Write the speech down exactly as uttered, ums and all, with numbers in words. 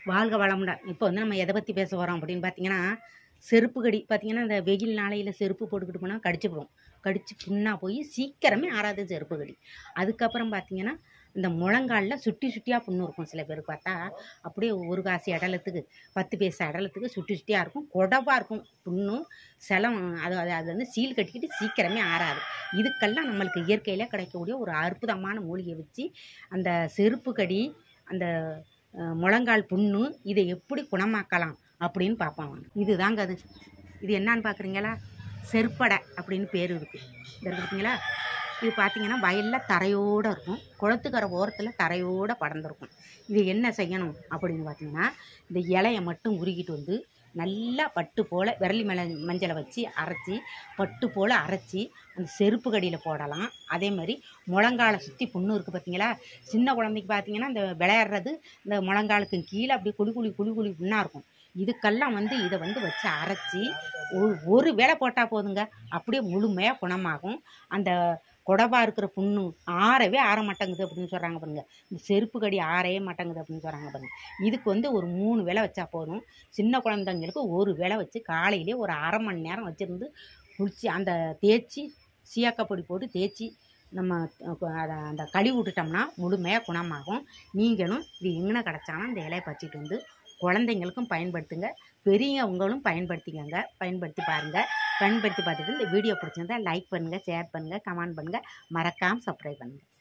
வாழ்க வளமுடா. இப்போ வந்து நம்ம எதை பற்றி பேச போகிறோம் அப்படின்னு பார்த்தீங்கன்னா, செருப்பு கடி பார்த்தீங்கன்னா, இந்த வெயில் நாளையில் செருப்பு போட்டுக்கிட்டு போனால் கடிச்சுக்கிறோம். கடிச்சு புண்ணாக போய் சீக்கிரமே ஆறாது செருப்பு கடி. அதுக்கப்புறம் பார்த்தீங்கன்னா, இந்த முழங்காலில் சுட்டி சுட்டியாக புண்ணு இருக்கும். சில பேருக்கு பார்த்தா அப்படியே ஒரு காசு அடலத்துக்கு பத்து பைசா அடலத்துக்கு சுட்டி சுட்டியாக இருக்கும், கொடவாக இருக்கும் புண்ணு செலம். அது அது அது வந்து சீல் கட்டிக்கிட்டு சீக்கிரமே ஆறாது. இதுக்கெல்லாம் நம்மளுக்கு இயற்கையில் கிடைக்கக்கூடிய ஒரு அற்புதமான மூலிகை வச்சு அந்த செருப்பு கடி, அந்த முழங்கால் புண்ணு இதை எப்படி குணமாக்கலாம் அப்படின்னு பார்ப்போம். இதுதாங்க அது. இது என்னான்னு பார்க்குறீங்களா? செருப்படை அப்படின்னு பேர் இருக்குது. இது இருக்குங்களா? இது பார்த்தீங்கன்னா வயலில் தரையோடு இருக்கும், குளத்துக்கரை ஓரத்தில் தரையோடு படர்ந்துருக்கும். இது என்ன செய்யணும் அப்படின்னு பார்த்தீங்கன்னா, இந்த இலையை மட்டும் உருகிட்டு வந்து நல்லா பட்டு போல் விரலி மேலே மஞ்சளை வச்சு அரைச்சி பட்டு போல் அரைச்சி அந்த செருப்பு கடியில் போடலாம். அதே மாதிரி முழங்காலை சுற்றி புண்ணு இருக்குது பார்த்தீங்களா? சின்ன குழந்தைக்கு பார்த்தீங்கன்னா இந்த விளையாடுறது இந்த முழங்காலுக்கு கீழே அப்படியே குழி குழி குழி குழி புண்ணாக இருக்கும். இதுக்கெல்லாம் வந்து இதை வந்து வச்சு அரைச்சி ஒரு ஒரு வேளை போட்டால் போதுங்க, அப்படியே முழுமையாக குணமாகும். அந்த கொடவா இருக்கிற புண்ணு ஆறவே ஆற மாட்டேங்குது அப்படின்னு சொல்கிறாங்க பாருங்க. இந்த செருப்பு கடி ஆறவே மாட்டேங்குது அப்படின்னு சொல்கிறாங்க பாருங்க. இதுக்கு வந்து ஒரு மூணு வேளை வச்சா போதும். சின்ன குழந்தைங்களுக்கு ஒரு வேளை வச்சு காலையிலே ஒரு அரை மணி நேரம் வச்சுருந்து குளித்து அந்த தேய்ச்சி சீயக்காப்பொடி போட்டு தேய்ச்சி நம்ம அதை அந்த கழுவி விட்டுட்டோம்னா முழுமையாக குணமாகும். நீங்களும் இது எங்கே கிடச்சாலும் இந்த இலையை பறிச்சிட்டு வந்து குழந்தைங்களுக்கும் பயன்படுத்துங்க, பெரியவங்களும் பயன்படுத்திக்கங்க. பயன்படுத்தி பாருங்கள். பயன்படுத்தி பார்த்துட்டு இந்த வீடியோ பிடிச்சிருந்தா லைக் பண்ணுங்கள், ஷேர் பண்ணுங்கள், கமெண்ட் பண்ணுங்கள், மறக்காமல் சப்ஸ்கிரைப் பண்ணுங்கள்.